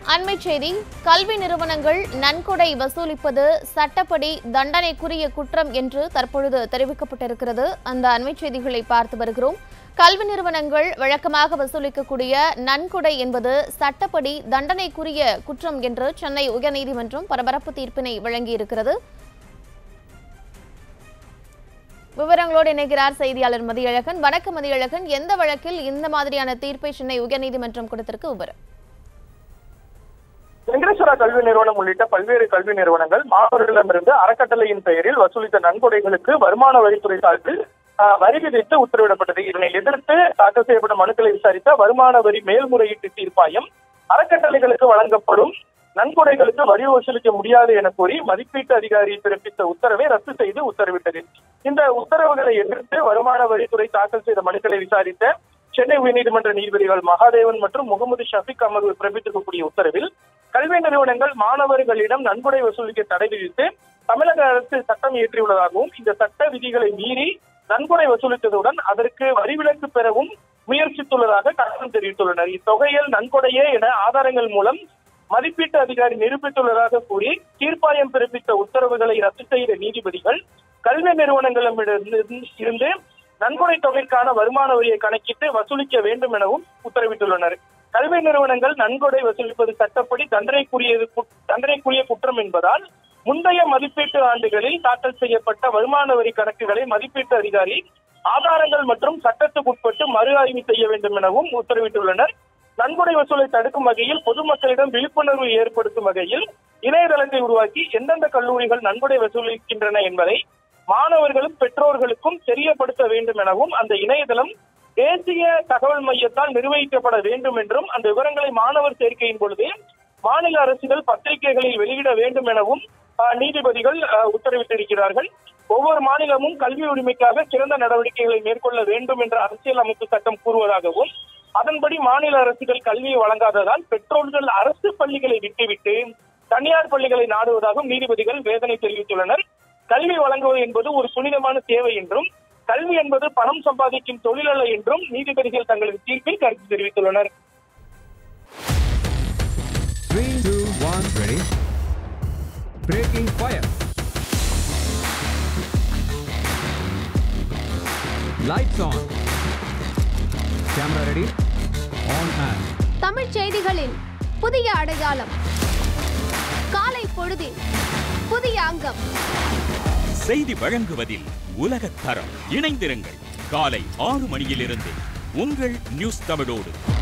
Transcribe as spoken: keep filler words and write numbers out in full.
அண்மை செய்தி. கல்வி நிறுவனங்கள் நன்கொடை வசூலிப்பது சட்டப்படி தண்டனைக்குரிய குற்றம் என்று தற்பொழுது தெரிவிக்கப்பட்டிருக்கிறது. அந்த அண்மை செய்திகளை பார்த்து வருகிறோம். கல்வி நிறுவனங்கள் வழக்கமாக வசூலிக்கக்கூடிய நன்கொடை என்பது சட்டப்படி தண்டனைக்குரிய குற்றம் என்று சென்னை உயர்நீதிமன்றம் பரபரப்பு தீர்ப்பினை வழங்கியிருக்கிறது. விவரங்களோடு இணைகிறார் செய்தியாளர் மதியழகன். வணக்கம் மதியழகன், எந்த வழக்கில் இந்த மாதிரியான தீர்ப்பை சென்னை உயர்நீதிமன்றம் கொடுத்திருக்கு? விவரம். வெங்கடேஸ்வரா கல்வி நிறுவனம் உள்ளிட்ட பல்வேறு கல்வி நிறுவனங்கள் மாணவர்களிடமிருந்து அறக்கட்டளையின் பெயரில் வசூலித்த நன்கொடைகளுக்கு வருமான வரித்துறை சார்பில் வரி விதித்து உத்தரவிடப்பட்டது. இதனை எதிர்த்து தாக்கல் செய்யப்பட்ட மனுக்களை விசாரித்த வருமான வரி மேல்முறையீட்டு தீர்ப்பாயம் அறக்கட்டளைகளுக்கு வழங்கப்படும் நன்கொடைகளுக்கு வரி வசூலிக்க முடியாது என கூறி மதிப்பீட்டு அதிகாரி பிறப்பித்த உத்தரவை ரத்து செய்து உத்தரவிட்டது. இந்த உத்தரவுகளை எதிர்த்து வருமான வரித்துறை தாக்கல் செய்த மனுக்களை விசாரித்த சென்னை உயர்நீதிமன்ற நீதிபதிகள் மகாதேவன் மற்றும் முகமது ஷஃபிக் அமர்வு பிறப்பித்திருக்கக்கூடிய உத்தரவில் கல்வி நிறுவனங்கள் மாணவர்களிடம் நன்கொடை வசூலிக்க தடை விதித்து தமிழக அரசு சட்டம் இயற்றியுள்ளதாகவும் இந்த சட்ட விதிகளை மீறி நன்கொடை வசூலித்ததுடன் அதற்கு வரி விலக்கு பெறவும் முயற்சித்துள்ளதாக கண்டனம் தெரிவித்துள்ளனர். இத்தொகையில் நன்கொடையே என ஆதாரங்கள் மூலம் மதிப்பீட்டு அதிகாரி நிரூபித்துள்ளதாக கூறி தீர்ப்பாயம் பிறப்பித்த உத்தரவுகளை ரத்து செய்த நீதிபதிகள் கல்வி நிறுவனங்களிடமிருந்து இருந்து நன்கொடை தொகைக்கான வருமான வரியை கணக்கிட்டு வசூலிக்க வேண்டும் எனவும் உத்தரவிட்டுள்ளனர். கல்வி நிறுவனங்கள் நன்கொடை வசூலிப்பது சட்டப்படி தண்டனைக்குரியது தண்டனைக்குரிய குற்றம் என்பதால் முந்தைய மதிப்பீட்டு ஆண்டுகளில் தாக்கல் செய்யப்பட்ட வருமான வரி கணக்குகளை மதிப்பீட்டு அதிகாரி ஆதாரங்கள் மற்றும் சட்டத்துக்குட்பட்டு மறு ஆய்வு செய்ய வேண்டும் எனவும் உத்தரவிட்டுள்ளனர். நன்கொடை வசூலை தடுக்கும் வகையில் பொதுமக்களிடம் விழிப்புணர்வு ஏற்படுத்தும் வகையில் இணையதளத்தை உருவாக்கி எந்தெந்த கல்லூரிகள் நன்கொடை வசூலிக்கின்றன என்பதை மாணவர்களும் பெற்றோர்களுக்கும் தெரியப்படுத்த வேண்டும் எனவும் அந்த இணையதளம் தேசிய தகவல் மையத்தால் நிர்வகிக்கப்பட வேண்டும் என்றும் அந்த விவரங்களை மாணவர் சேர்க்கையின் பொழுது மாநில அரசுகள் பத்திரிகைகளில் வெளியிட வேண்டும் எனவும் நீதிபதிகள் உத்தரவிட்டிருக்கிறார்கள். ஒவ்வொரு மாநிலமும் கல்வி உரிமைக்காக சிறந்த நடவடிக்கைகளை மேற்கொள்ள வேண்டும் என்ற அரசியல் அமைப்பு சட்டம் கூறுவதாகவும் அதன்படி மாநில அரசுகள் கல்வியை வழங்காததால் பெற்றோர்கள் அரசு பள்ளிகளை விட்டுவிட்டு தனியார் பள்ளிகளை நாடுவதாகவும் நீதிபதிகள் வேதனை தெரிவித்துள்ளனர். கல்வி வழங்குவது என்பது ஒரு புனிதமான தேவை என்றும் கல்வி என்பது பணம் சம்பாதிக்கும் தொழில் அல்ல என்றும் நீதிபதிகள் தங்களது தீர்ப்பில் கருத்து தெரிவித்துள்ளனர். தமிழ் செய்திகளின் புதிய அடையாளம், காலை பொழுதில் புதிய அங்கம், செய்தி வழங்குவதில் உலகத் தரம். இணைந்திருங்கள் காலை ஆறு மணியிலிருந்து உங்கள் நியூஸ் தமிழோடு.